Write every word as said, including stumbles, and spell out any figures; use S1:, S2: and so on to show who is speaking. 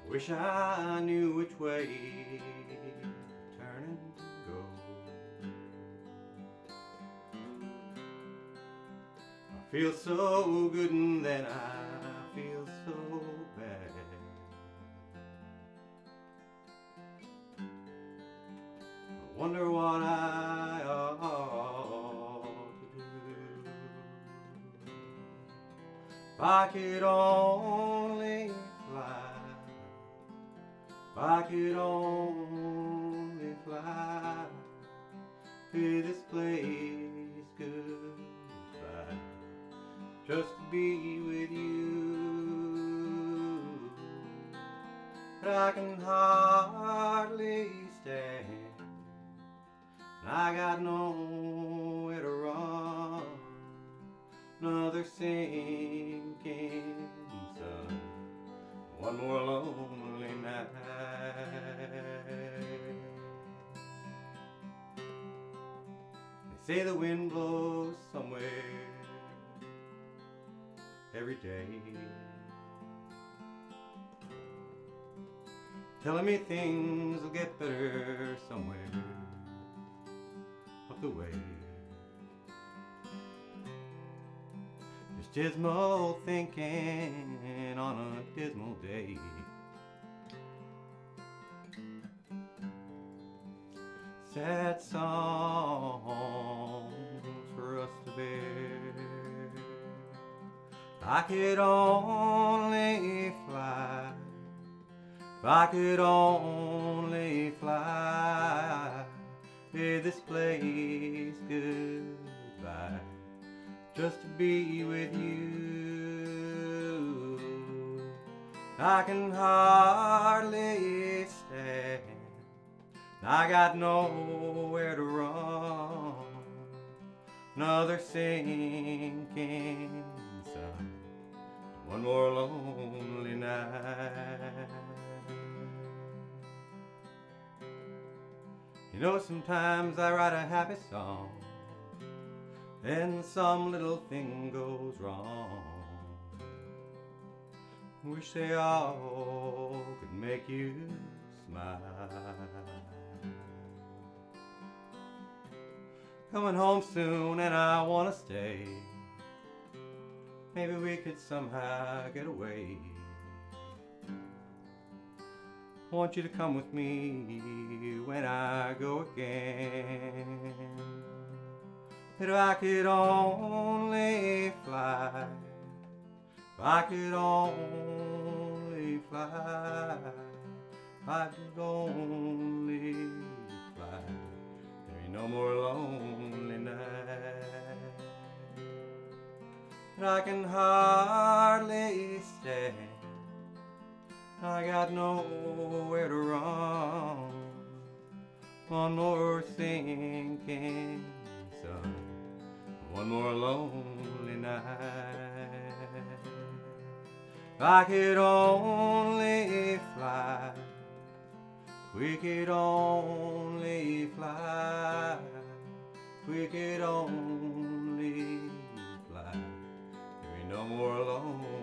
S1: Wish I knew which way to turn and go. I feel so good and then I feel so bad. I wonder what I ought to do. If I could only fly, if I could only fly, bid this place goodbye, just to be with you. But I can hardly stand, and I got nowhere to run. Another sinking sun, one more lonely night. They say the wind blows somewhere every day, telling me things will get better somewhere up the way. Just dismal thinking on a dismal day. Sad songs for us to bear. If I could only fly, if I could only fly, bid this place goodbye, just to be with you. I can hardly stand, I got nowhere to run. Another sinking sun, one more lonely night. You know, sometimes I write a happy song, then some little thing goes wrong. Wish they all could make you smile. Coming home soon and I wanna stay. Maybe we could somehow get away. I want you to come with me when I go again. If I could only fly, if I could only fly, if I could only fly, there ain't no more lonely night. And I can hardly stand, I got nowhere to run. One more sinking sun, one more lonely night. If I could only fly, if we could only fly, if we could only fly, there ain't no more lonely